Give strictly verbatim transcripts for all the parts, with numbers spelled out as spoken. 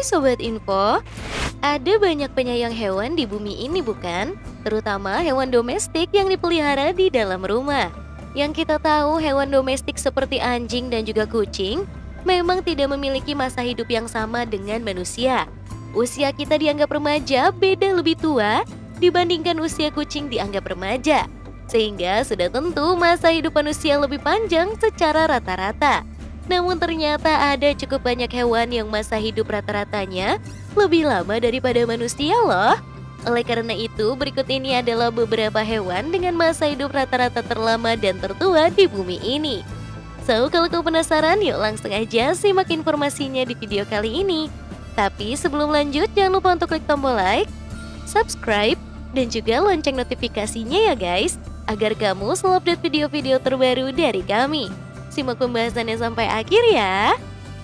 Sobat Info, ada banyak penyayang hewan di bumi ini bukan? Terutama hewan domestik yang dipelihara di dalam rumah. Yang kita tahu hewan domestik seperti anjing dan juga kucing memang tidak memiliki masa hidup yang sama dengan manusia. Usia kita dianggap remaja beda lebih tua dibandingkan usia kucing dianggap remaja. Sehingga sudah tentu masa hidup manusia lebih panjang secara rata-rata. Namun ternyata ada cukup banyak hewan yang masa hidup rata-ratanya lebih lama daripada manusia loh. Oleh karena itu, berikut ini adalah beberapa hewan dengan masa hidup rata-rata terlama dan tertua di bumi ini. So, kalau kau penasaran, yuk langsung aja simak informasinya di video kali ini. Tapi sebelum lanjut, jangan lupa untuk klik tombol like, subscribe, dan juga lonceng notifikasinya ya guys, agar kamu selalu update video-video terbaru dari kami. Simak pembahasannya sampai akhir ya.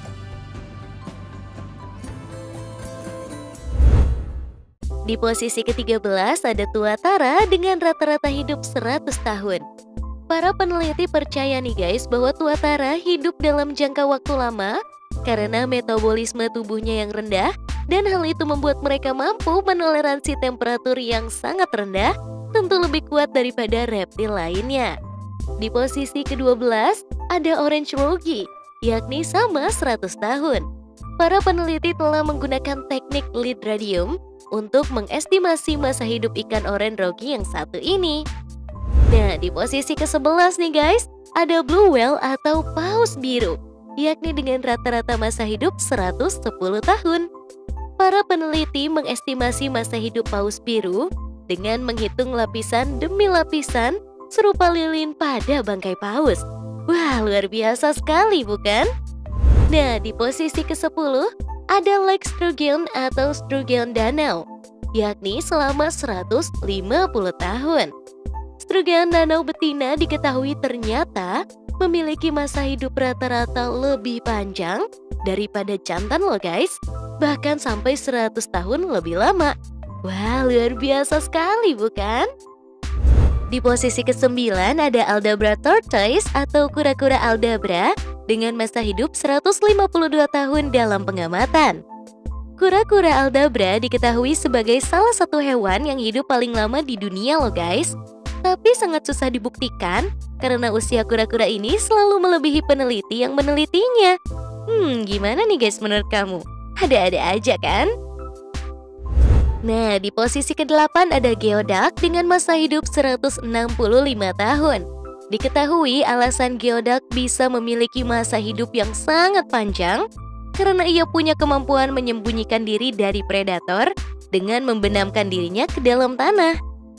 Di posisi ketiga belas ada tuatara dengan rata-rata hidup seratus tahun. Para peneliti percaya nih guys bahwa tuatara hidup dalam jangka waktu lama karena metabolisme tubuhnya yang rendah dan hal itu membuat mereka mampu menoleransi temperatur yang sangat rendah, tentu lebih kuat daripada reptil lainnya. Di posisi kedua belas ada orange rogi, yakni sama seratus tahun. Para peneliti telah menggunakan teknik lead radium untuk mengestimasi masa hidup ikan orange rogi yang satu ini. Nah, di posisi ke sebelas nih guys, ada blue whale atau paus biru, yakni dengan rata-rata masa hidup seratus sepuluh tahun. Para peneliti mengestimasi masa hidup paus biru dengan menghitung lapisan demi lapisan serupa lilin pada bangkai paus. Wah, luar biasa sekali bukan? Nah, di posisi ke sepuluh ada Lake Sturgeon atau Sturgeon Danau, yakni selama seratus lima puluh tahun. Sturgeon Danau betina diketahui ternyata memiliki masa hidup rata-rata lebih panjang daripada jantan loh guys, bahkan sampai seratus tahun lebih lama. Wah, luar biasa sekali bukan? Di posisi kesembilan ada Aldabra tortoise atau kura-kura Aldabra dengan masa hidup seratus lima puluh dua tahun dalam pengamatan. Kura-kura Aldabra diketahui sebagai salah satu hewan yang hidup paling lama di dunia loh guys. Tapi sangat susah dibuktikan karena usia kura-kura ini selalu melebihi peneliti yang menelitinya. Hmm, gimana nih guys menurut kamu? Ada-ada aja kan? Nah, di posisi kedelapan ada geoduck dengan masa hidup seratus enam puluh lima tahun. Diketahui alasan geoduck bisa memiliki masa hidup yang sangat panjang karena ia punya kemampuan menyembunyikan diri dari predator dengan membenamkan dirinya ke dalam tanah.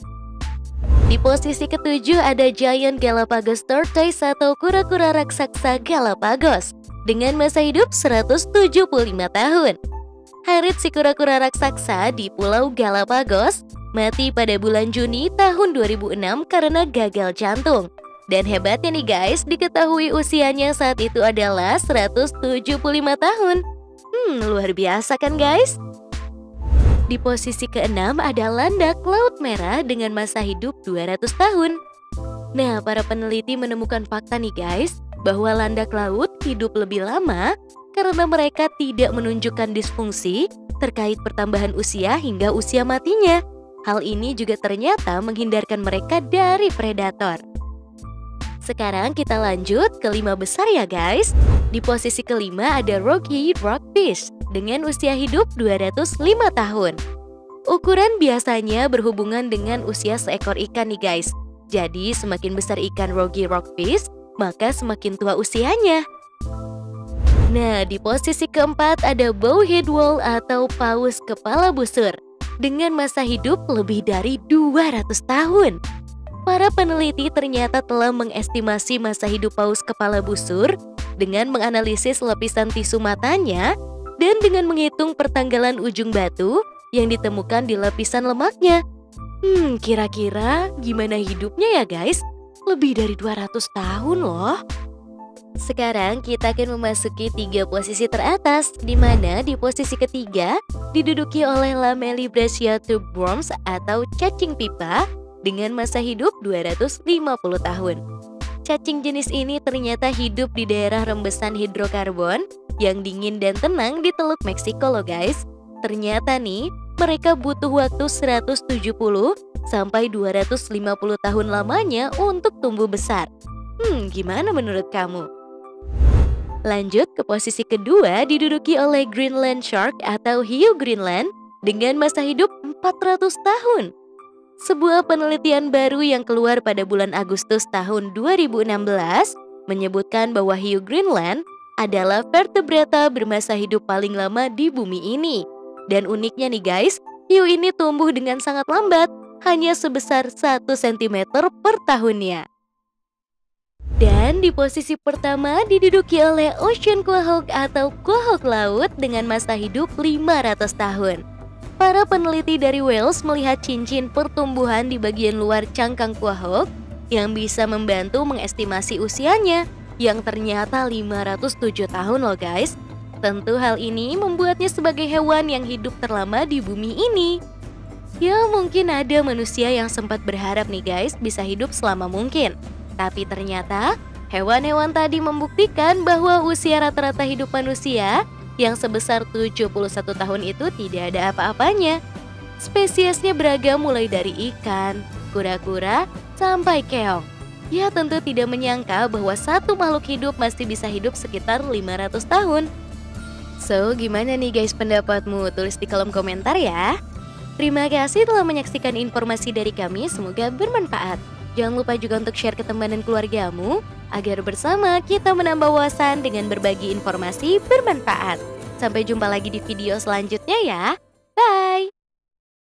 Di posisi ketujuh ada giant Galapagos tortoise atau kura-kura raksasa Galapagos dengan masa hidup seratus tujuh puluh lima tahun. Harit si kura-kura raksasa di Pulau Galapagos mati pada bulan Juni tahun dua ribu enam karena gagal jantung. Dan hebatnya nih guys, diketahui usianya saat itu adalah seratus tujuh puluh lima tahun. Hmm, luar biasa kan guys? Di posisi keenam ada landak laut merah dengan masa hidup dua ratus tahun. Nah, para peneliti menemukan fakta nih guys, bahwa landak laut hidup lebih lama karena mereka tidak menunjukkan disfungsi terkait pertambahan usia hingga usia matinya. Hal ini juga ternyata menghindarkan mereka dari predator. Sekarang kita lanjut ke lima besar ya guys. Di posisi kelima ada Rocky Rockfish dengan usia hidup dua ratus lima tahun. Ukuran biasanya berhubungan dengan usia seekor ikan nih guys. Jadi semakin besar ikan Rocky Rockfish, maka semakin tua usianya. Nah, di posisi keempat ada bowhead whale atau paus kepala busur dengan masa hidup lebih dari dua ratus tahun. Para peneliti ternyata telah mengestimasi masa hidup paus kepala busur dengan menganalisis lapisan tisu matanya dan dengan menghitung pertanggalan ujung batu yang ditemukan di lapisan lemaknya. Hmm, kira-kira gimana hidupnya ya guys? Lebih dari dua ratus tahun loh. Sekarang kita akan memasuki tiga posisi teratas, di mana di posisi ketiga diduduki oleh Lamellibrachia tubeworms atau cacing pipa dengan masa hidup dua ratus lima puluh tahun. Cacing jenis ini ternyata hidup di daerah rembesan hidrokarbon yang dingin dan tenang di Teluk Meksiko loh guys. Ternyata nih, mereka butuh waktu seratus tujuh puluh sampai dua ratus lima puluh tahun lamanya untuk tumbuh besar. Hmm, gimana menurut kamu? Lanjut ke posisi kedua diduduki oleh Greenland Shark atau hiu Greenland dengan masa hidup empat ratus tahun. Sebuah penelitian baru yang keluar pada bulan Agustus tahun dua ribu enam belas menyebutkan bahwa hiu Greenland adalah vertebrata bermasa hidup paling lama di bumi ini. Dan uniknya nih guys, hiu ini tumbuh dengan sangat lambat, hanya sebesar satu sentimeter per tahunnya. Dan di posisi pertama diduduki oleh Ocean Quahog atau quahog laut dengan masa hidup lima ratus tahun. Para peneliti dari Wales melihat cincin pertumbuhan di bagian luar cangkang quahog yang bisa membantu mengestimasi usianya yang ternyata lima ratus tujuh tahun loh guys. Tentu hal ini membuatnya sebagai hewan yang hidup terlama di bumi ini. Ya mungkin ada manusia yang sempat berharap nih guys bisa hidup selama mungkin. Tapi ternyata hewan-hewan tadi membuktikan bahwa usia rata-rata hidup manusia yang sebesar tujuh puluh satu tahun itu tidak ada apa-apanya. Spesiesnya beragam mulai dari ikan, kura-kura, sampai keong. Ya tentu tidak menyangka bahwa satu makhluk hidup masih bisa hidup sekitar lima ratus tahun. So, gimana nih guys pendapatmu? Tulis di kolom komentar ya. Terima kasih telah menyaksikan informasi dari kami, semoga bermanfaat. Jangan lupa juga untuk share ke teman dan keluargamu, agar bersama kita menambah wawasan dengan berbagi informasi bermanfaat. Sampai jumpa lagi di video selanjutnya ya. Bye!